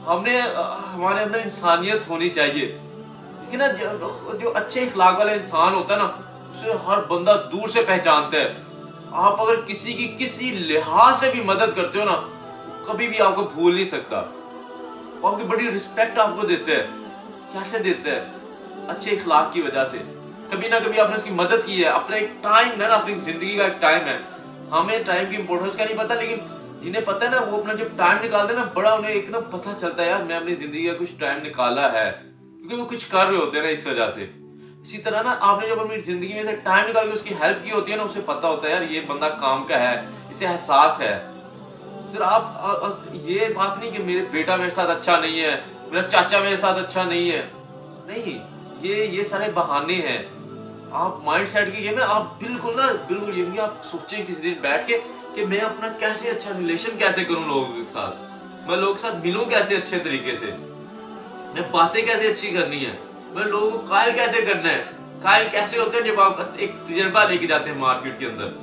हमने हमारे अंदर इंसानियत होनी चाहिए। लेकिन ना जो अच्छे इखलाक वाला इंसान होता है ना, उसे हर बंदा दूर से पहचानता है। आप अगर किसी की किसी लिहाज से भी मदद करते हो ना, कभी भी आपको भूल नहीं सकता। वो आपकी बड़ी रिस्पेक्ट आपको देते हैं। कैसे देते हैं? अच्छे इखलाक की वजह से। कभी ना कभी आपने उसकी मदद की है। अपना एक टाइम है ना, अपनी जिंदगी का एक टाइम है। हमें टाइम की इंपॉर्टेंस का नहीं पता, लेकिन जिन्हें पता है ना, वो अपना जब टाइम निकालते हैं ना, बड़ा उन्हें एक ना पता चलता है, यार मैं अपनी जिंदगी का कुछ टाइम निकाला है, क्योंकि वो कुछ कर रहे होते हैं ना इस वजह से। इसी तरह ना, आपने जब अपनी जिंदगी में से टाइम निकाल के उसकी हेल्प की होती है ना, उसे पता होता है यार ये बंदा काम का है, इसे एहसास है। सर आप ये बात नहीं कि मेरे बेटा मेरे साथ अच्छा नहीं है, मेरा चाचा मेरे साथ अच्छा नहीं है। नहीं, ये सारे बहाने हैं। आप माइंड सेट की गेम है। आप बिल्कुल ना, बिल्कुल ये नहीं, आप सोचें किसी दिन बैठ के कि मैं अपना कैसे अच्छा रिलेशन कैसे करूं लोगों के साथ, मैं लोगों के साथ मिलूं कैसे अच्छे तरीके से, मैं बातें कैसे अच्छी करनी है, मैं लोगों को कायल कैसे करना है। कायल कैसे होते हैं? जब आप एक तजर्बा लेके जाते हैं मार्केट के अंदर।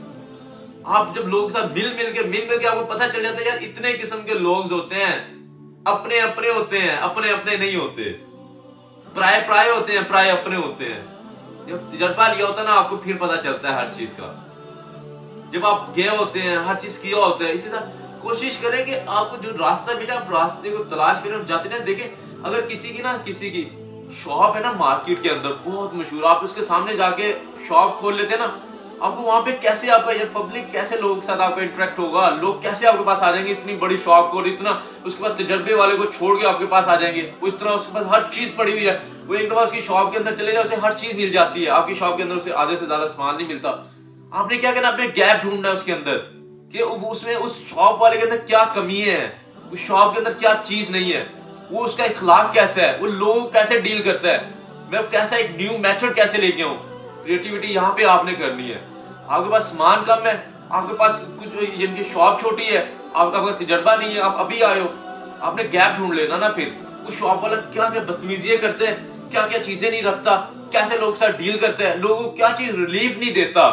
आप जब लोगों के साथ मिल मिल के आपको पता चल जाता है यार इतने किस्म के लोग होते हैं। अपने अपने होते हैं, अपने अपने नहीं होते। प्राय प्राय होते हैं, प्राय अपने होते हैं। जब तजर्बा लिया होता है ना, आपको फिर पता चलता है हर चीज का। जब आप गए होते हैं, हर चीज किया होता है। इसी तरह कोशिश करें कि आपको जो रास्ता मिला, आप रास्ते को तलाश करें और जाते ना देखें। अगर किसी की शॉप है ना मार्केट के अंदर बहुत मशहूर, आप उसके सामने जाके शॉप खोल लेते हैं ना, आपको वहां पे कैसे आपका ये पब्लिक कैसे लोगों के साथ आपका इंटरेक्ट होगा, लोग कैसे आपके पास आ जाएंगे। इतनी बड़ी शॉप को, और इतना उसके पास तजर्बे वाले को छोड़ के आपके पास आ जाएंगे। वो इतना उसके पास हर चीज पड़ी हुई है। वो एक दफा उसकी शॉप के अंदर चले जाए, उसे हर चीज मिल जाती है। आपकी शॉप के अंदर उसे आधे से ज्यादा सामान नहीं मिलता। आपने क्या करना, अपने गैप ढूंढना है उसके अंदर कि उसमें उस शॉप वाले के अंदर क्या कमी है, उस शॉप के अंदर क्या चीज नहीं है, वो उसका इखलाक कैसा है, वो लोग कैसे डील करता है, मैं कैसा एक न्यू मेथड कैसे लेके आऊं। क्रिएटिविटी यहाँ पे आपने करनी है। आपके पास सामान कम है, आपके पास कुछ जिनकी शॉप छोटी है, आपका तजर्बा नहीं है, आप अभी आए हो, आपने गैप ढूंढ लेना ना। फिर उस शॉप वाला क्या क्या बदतमीजियां करते हैं, क्या क्या चीजें नहीं रखता, कैसे लोग साथ डील करते हैं, लोगों को क्या चीज रिलीफ नहीं देता।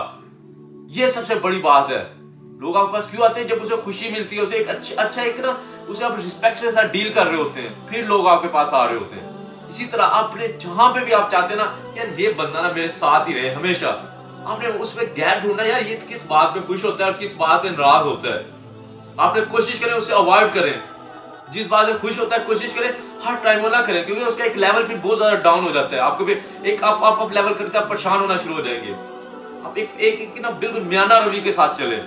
ये सबसे बड़ी बात है। लोग आपके पास क्यों आते हैं? जब उसे खुशी मिलती है, उसे एक अच्छा एक ना, उसे आप रिस्पेक्ट से साथ डील कर रहे होते हैं, फिर लोग आपके पास आ रहे होते हैं। इसी तरह आपने जहां पे भी आप चाहते हैं ना, यार ये बंदा ना मेरे साथ ही रहे हमेशा, आपने उसमें गैप ढूंढना, यार ये किस बात पे खुश होता है और किस बात पे नाराज होता है। आपने कोशिश करें उसे अवॉइड करें। जिस बात से खुश होता है कोशिश करें हर टाइम वो ना करें, क्योंकि उसका एक लेवल फिर बहुत ज्यादा डाउन हो जाता है। आपको भी एक आप लेवल करके आप परेशान होना शुरू हो जाएंगे। आप एक ना बिल्कुल म्याना रवि के साथ चले।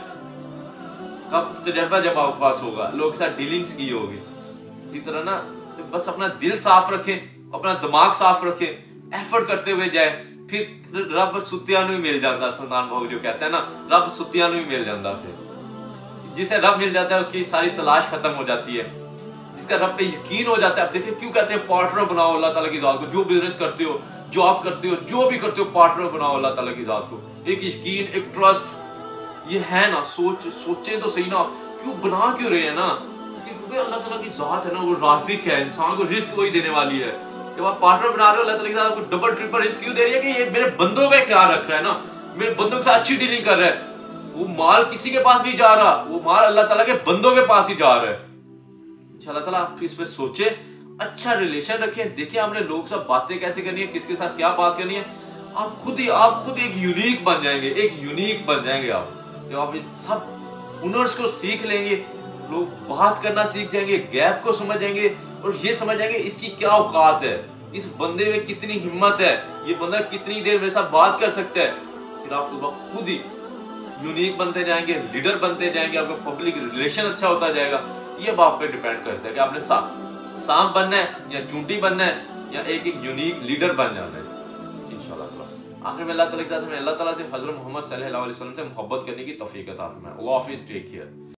कब तजर्बा जब आपके पास होगा, लोग के साथ डीलिंग्स की होगी। इसी तरह ना, तो बस अपना दिल साफ रखें, अपना दिमाग साफ रखें, एफर्ट करते हुए जाए, फिर रब सुत्तियां ही मिल जाता। सुल्तान बाबू जो कहते हैं ना, रब सुत्तियां ही मिल जाता। फिर जिसे रब मिल जाता है उसकी सारी तलाश खत्म हो जाती है। जिसका रब पे यकीन हो जाता है। आप देखिए क्यों कहते हैं पार्टनर बनाओ अल्लाह ताला की जात को। जो बिजनेस करते हो, जॉब करते हो, जो भी करते हो, पार्टनर बनाओ अल्लाह ताला की जात को। एक यकीन, एक ट्रस्ट, ये है ना। सोचे तो सही ना, क्यों बना क्यों रहे हैं ना, क्योंकि अल्लाह ताला की जात है ना, वो राज़िक है। इंसान को रिस्क वही देने वाली है। जब आप पार्टनर बना रहे हो, अल्लाह ताला की जात आपको डबल ट्रिपल रिस्क क्यों दे रही है कि ये मेरे बंदों का ख्याल रख रहा है ना, मेरे बंदों के साथ अच्छी डीलिंग कर रहा है। वो माल किसी के पास नहीं जा रहा, वो माल अल्लाह ताला के बंदों के पास ही जा रहा है। अल्लाह ताला आप इस पे सोचे, अच्छा रिलेशन रखें। देखिए आपने लोग सब बातें कैसे करनी है, किसके साथ क्या बात करनी है। आप खुद एक यूनिक बन जाएंगे, एक यूनिक बन जाएंगे आप। जब आप इन सब हुनर्स को सीख लेंगे, लोग बात करना सीख जाएंगे, गैप को समझ जाएंगे और ये समझ जाएंगे इसकी क्या औकात है, इस बंदे में कितनी हिम्मत है, ये बंदा कितनी देर मेरे साथ बात कर सकता है। फिर आप खुद ही यूनिक बनते जाएंगे, लीडर बनते जाएंगे, आपका पब्लिक रिलेशन अच्छा होता जाएगा। ये बात पे डिपेंड करता है कि आपने सांप बनना है या चूंटी बनना है या एक यूनिक लीडर बन जाना है। इंशाल्लाह आखिर में अल्लाह ताला के साथ हमें अल्लाह ताला से हज़रत मोहम्मद सल्लल्लाहु अलैहि वसल्लम से मोहब्बत करने की तौफीक अता फरमाए। अल्लाह हाफिज़, टेक केयर।